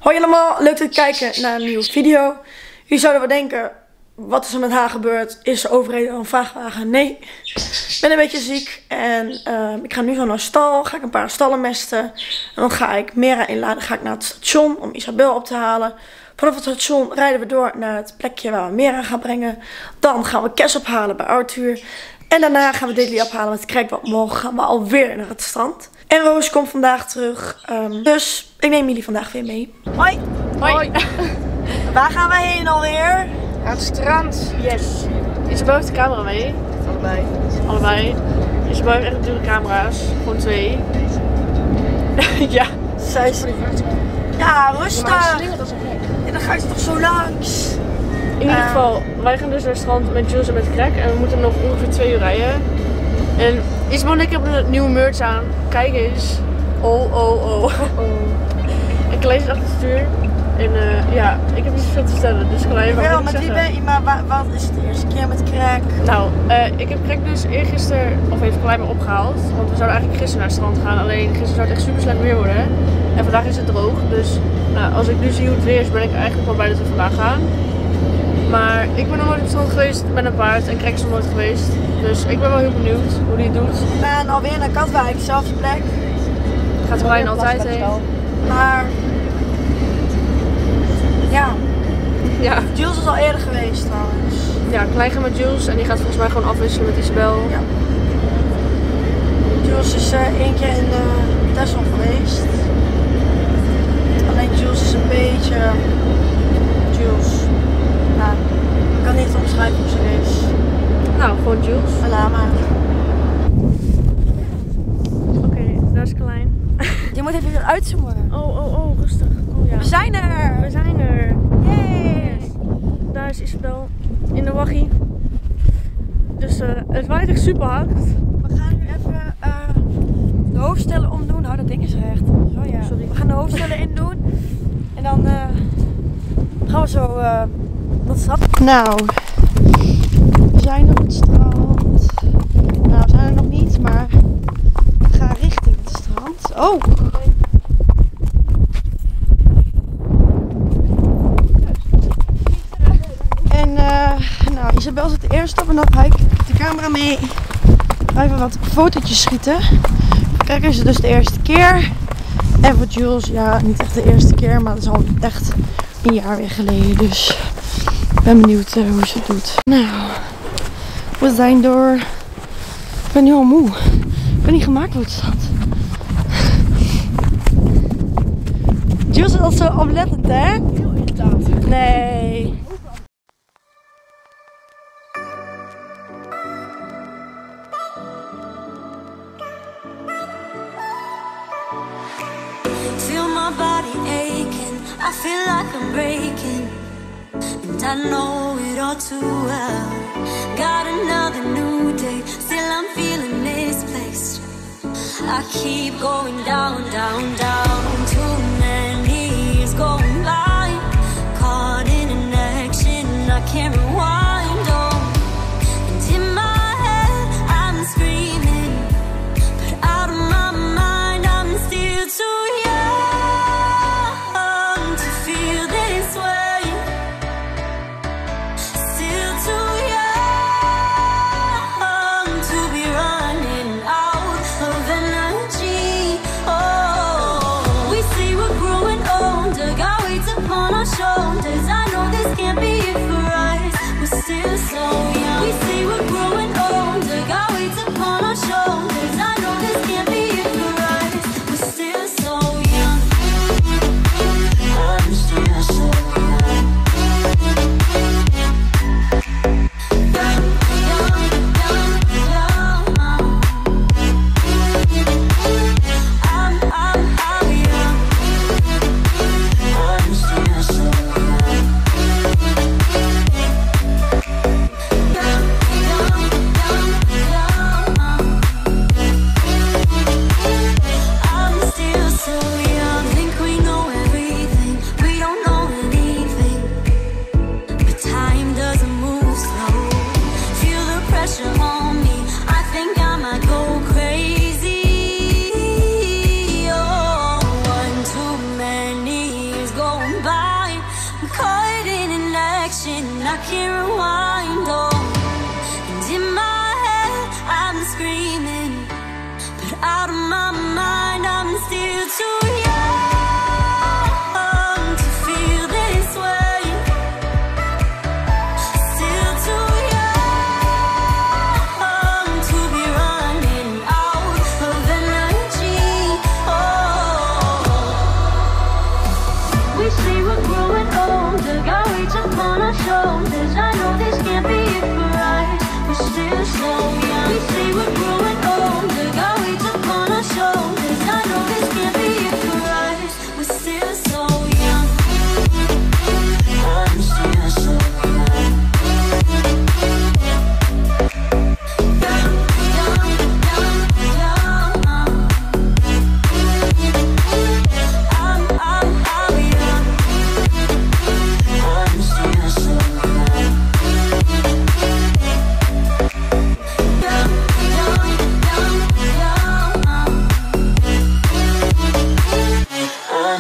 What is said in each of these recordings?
Hoi allemaal, leuk dat je kijkt naar een nieuwe video. Jullie zouden wel denken, wat is er met haar gebeurd? Is ze overreden door een vrachtwagen? Nee, ik ben een beetje ziek en ik ga nu zo naar stal. Ga ik een paar stallen mesten. En dan ga ik Mera inladen, ga ik naar het station om Isabel op te halen. Vanaf het station rijden we door naar het plekje waar we Mera gaan brengen. Dan gaan we Kes ophalen bij Arthur. En daarna gaan we Dilly ophalen met Krek, want morgen gaan we alweer naar het strand. En Roos komt vandaag terug, dus ik neem jullie vandaag weer mee. Hoi! Hoi! Waar gaan wij heen alweer? Aan het strand. Yes. Isabel heeft de camera mee. Allebei. Isabel heeft echt dure camera's. Gewoon 2. Ja. Zij is... Ja, rustig. En dan ga je toch zo langs. In ieder geval, wij gaan dus naar het strand met Jules en met Krek. En we moeten nog ongeveer 2 uur rijden. En Isabel en ik hebben een nieuwe merch aan. Kijk eens. Oh. En Klees is achter het stuur. En ja, ik heb niet zoveel te vertellen, dus kan even wel, maar, wat is het de eerste keer met Krek? Nou, ik heb Krek dus eergisteren, of heeft Klein me opgehaald. Want we zouden eigenlijk gisteren naar het strand gaan, alleen gisteren zou het echt super slecht weer worden. En vandaag is het droog, dus nou, als ik nu zie hoe het weer is, ben ik eigenlijk wel blij dat we vandaag gaan. Maar ik ben nog nooit op het strand geweest met een paard en Krek is nog nooit geweest. Dus ik ben wel heel benieuwd hoe hij het doet. We gaan alweer naar Katwijk, dezelfde plek. Gaat Klein altijd heen. Maar... Ja. Jules is al eerder geweest trouwens. Ja, Klein gaat met Jules en die gaat volgens mij gewoon afwisselen met Isabel. Ja. Jules is 1 keer in Texel geweest. Alleen Jules is een beetje... Jules. Nou, ik kan niet omschrijven hoe ze is. Nou, gewoon Jules. Een lama. Oké, daar is Klein. Je moet even weer uitzoomen. Oh, rustig. Oh, ja. We zijn er! We zijn er. Yay! Daar is Isabel in de waggie. Dus het waait echt super hard. We gaan nu even de hoofdstellen omdoen. Oh, dat ding is recht. Oh ja. Sorry. We gaan de hoofdstellen indoen. En dan gaan we zo naar het strand. Nou, we zijn op het strand. Nou, we zijn er nog niet, maar we gaan richting het strand. Oh! En nou, Isabel zit eerst op en dan ga ik de camera mee. Ga even wat fotootjes schieten. Kijk, is het dus de eerste keer. En voor Jules, ja, niet echt de eerste keer, maar dat is al echt een jaar weer geleden. Dus ik ben benieuwd hoe ze het doet. Nou, we zijn door. Ik ben nu al moe. Ik ben niet gemaakt voor het strand. Jules is al zo oplettend, hè? Heel irritant. Nee. Feel my body aching, I feel like I'm breaking, and I know it all too well. Got another new day, still I'm feeling misplaced. I keep going down. Too many years going by, caught in an action I can't rewind. Oh, and in my head I'm screaming, but out of my mind I'm still too young to feel this way. Still too young to be running out of energy. Oh, we say we're growing older, got weights upon our shoulders. I know this can't be it for us, we're still so young. We say we're growing older, got weights upon our shoulders. I know this can't be it for us, we're still so young. I'm still so young. Young. I'm young. I'm still so young.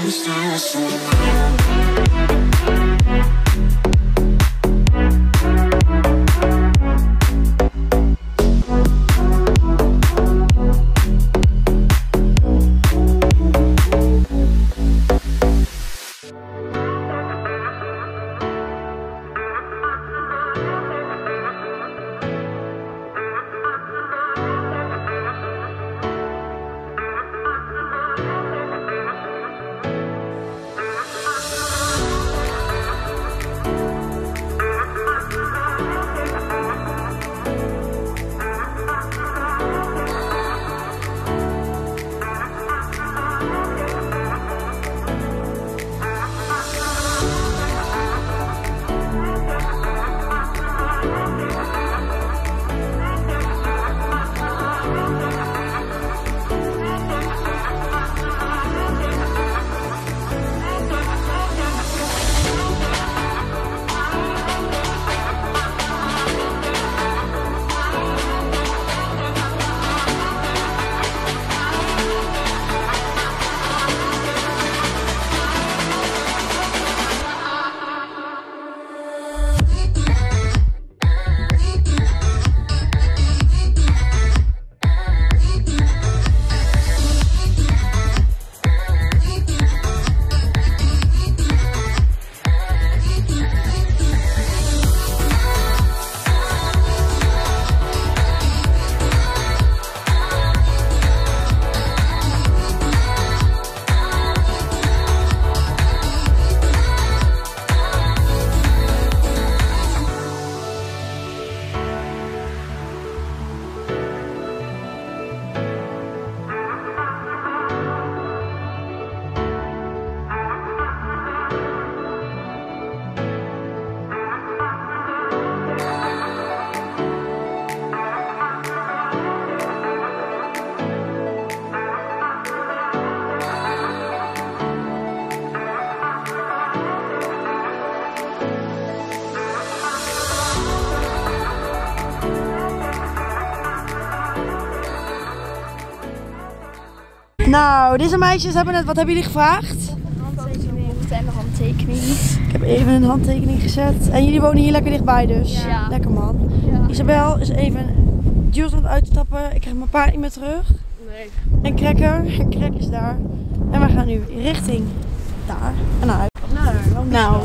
Nou, deze meisjes hebben net, wat hebben jullie gevraagd? Een handtekening en een handtekening. Ik heb even een handtekening gezet. En jullie wonen hier lekker dichtbij dus. Ja. Lekker man. Ja. Isabel is even Jules aan het uitstappen. Ik krijg mijn paard niet meer terug. Nee. En Cracker is daar. En we gaan nu richting daar en naar huis. Nou,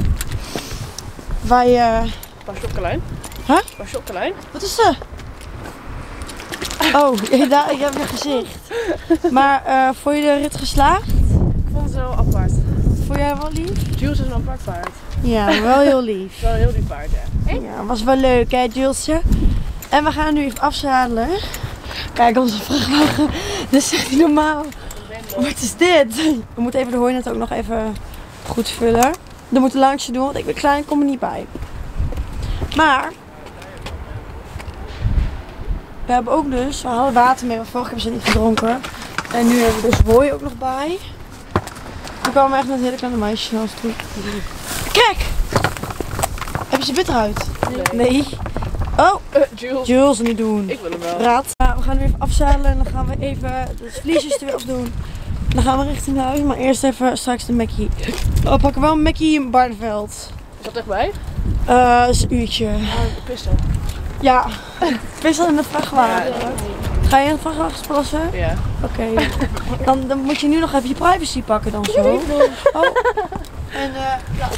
wij Paar chocolain. Huh? Paar chocolain. wat is er? Oh, daar, ik heb mijn gezicht. Maar vond je de rit geslaagd? Ik vond het wel apart. Vond jij wel lief? Jules is een apart paard. Ja, wel heel lief. Wel een heel lief paard, hè. Ja, was wel leuk hè, Julesje. En we gaan nu even afzadelen. Kijk, onze vrachtwagen. Dit is echt niet normaal. Wat is dit? We moeten even de hooinet ook nog even goed vullen. Dan moet een lunchje doen, want ik ben klein, ik kom er niet bij. Maar we hebben ook dus, we hadden water mee, maar vorige keer hebben ze niet gedronken. En nu hebben we dus hooi ook nog bij. We kwamen echt net hele kleine meisjes naar ons toe. Kijk! Heb je ze bitter uit? Nee. Oh, Jules. Jules niet doen. Ik wil hem wel. Raad. Ja, we gaan nu even afzadelen en dan gaan we even de vliesjes er weer afdoen. Dan gaan we richting huis, maar eerst even straks de Mackie. We pakken wel een Mackie in Barneveld. Is dat erbij? Dat is een uurtje. Pissen. Ja, vis al in de vrachtwagen. Ga je in de vrachtwagen plassen? Ja. Oké. Dan moet je nu nog even je privacy pakken dan zo. Oh. En ja,